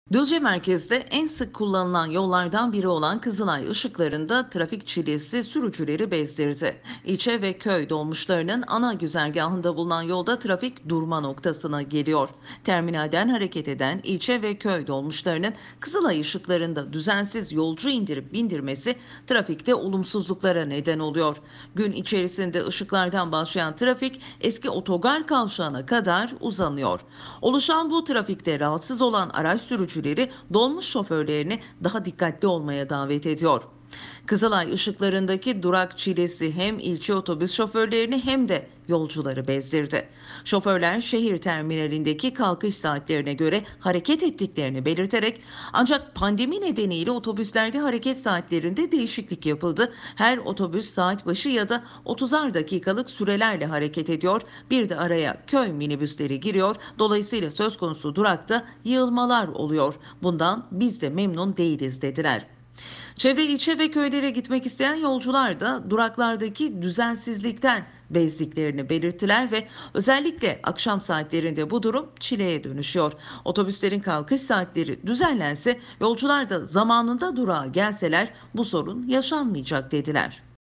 Düzce merkezde en sık kullanılan yollardan biri olan Kızılay ışıklarında trafik çilesi sürücüleri bezdirdi. İlçe ve köy dolmuşlarının ana güzergahında bulunan yolda trafik durma noktasına geliyor. Terminalden hareket eden ilçe ve köy dolmuşlarının Kızılay ışıklarında düzensiz yolcu indirip bindirmesi trafikte olumsuzluklara neden oluyor. Gün içerisinde ışıklardan başlayan trafik eski otogar kavşağına kadar uzanıyor. Oluşan bu trafikte rahatsız olan araç sürücüleri dolmuş şoförlerini daha dikkatli olmaya davet ediyor. Kızılay ışıklarındaki durak çilesi hem ilçe otobüs şoförlerini hem de yolcuları bezdirdi. Şoförler şehir terminalindeki kalkış saatlerine göre hareket ettiklerini belirterek ancak pandemi nedeniyle otobüslerde hareket saatlerinde değişiklik yapıldı. Her otobüs saat başı ya da 30'ar dakikalık sürelerle hareket ediyor. Bir de araya köy minibüsleri giriyor. Dolayısıyla söz konusu durakta yığılmalar oluyor. Bundan biz de memnun değiliz dediler. Çevre ilçe ve köylere gitmek isteyen yolcular da duraklardaki düzensizlikten bezdiklerini belirttiler ve özellikle akşam saatlerinde bu durum çileye dönüşüyor. Otobüslerin kalkış saatleri düzenlense, yolcular da zamanında durağa gelseler bu sorun yaşanmayacak dediler.